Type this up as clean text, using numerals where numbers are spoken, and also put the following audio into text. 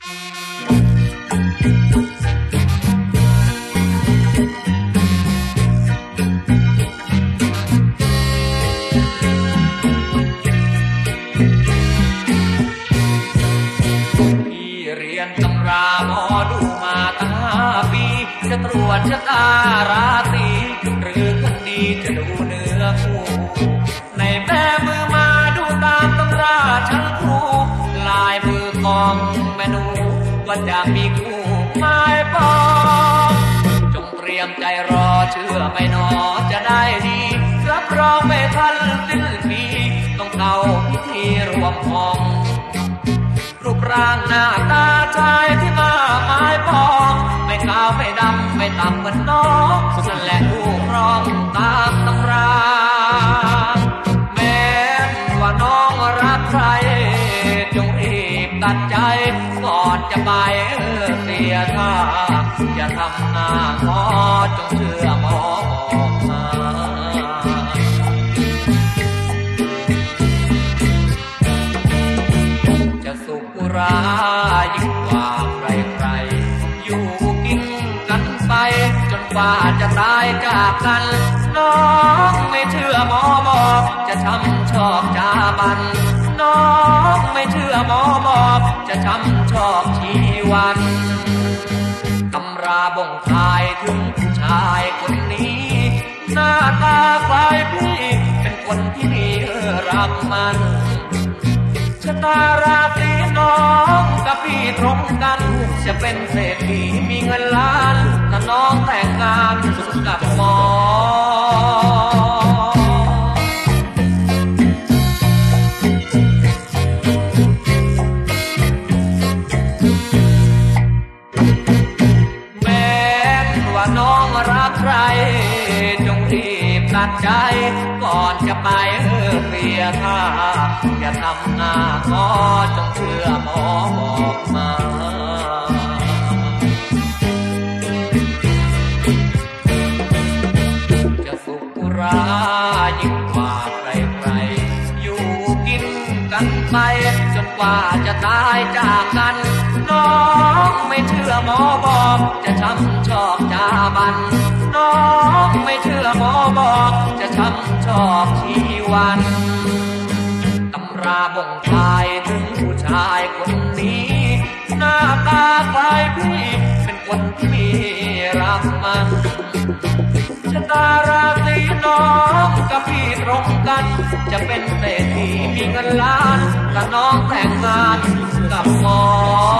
จะตรวจชะตาราตรีหรือคนดีจะดูเนื้อคู่ในแม่มือมาดูตามตำราชั้นครูลายมือของแม่หนูว่าจะมีคู่หมายปองจงเตรียมใจรอเชื่อไม่นอจะได้ดีรับรองไม่ทันสิ้นปีต้องเข้าพิธีรวมห้องรูปร่างหน้าตาชายที่มาหมายปองไม่ขาวไม่ดำไม่ต่ำเหมือนน้องนั่นแหละผู้ครองตามตำราแม้ว่าน้องรักใครจงรีบตัดใจก่อนจะไปเสียท่าอย่าทำหน้าขอจงเชื่อหมอบอกมาจะสุขรายิ่งกว่าใครๆอยู่กินกันไปจนกว่าจะตายจากกันน้องไม่เชื่อหมอบอกจะช้ำชอกจาบันน้องไม่เชื่อหมอบอกจะช้ำชอกชีวันตำราบ่งทายถึงผู้ชายคนนี้หน้าตาคล้ายพี่เป็นคนที่มีรักมันชะตาราตรีน้องกับพี่ตรงกันจะเป็นเศรษฐีมีเงินล้านถ้าน้องแต่งงานกับหมอแม้ว่าน้องรักใครจงรีบตัดใจก่อนจะไปเสียท่าอย่าทำหน้าขอจงเชื่อหมอบอกมาจะสุขรายิ่งกว่าใครๆอยู่กินกันไปจนกว่าจะตายจากกันน้องไม่เชื่อหมอบอกจะช้ำชอกจาบันน้องไม่เชื่อหมอบอกจะช้ำชอกชีวันตำราบ่งทายถึงผู้ชายคนนี้หน้าตาคล้ายพี่เป็นคนที่มีรักมันชะตาราตรีน้องกับพี่ตรงกันจะเป็นเศรษฐีมีเงินล้านถ้าน้องแต่งงานกับหมอ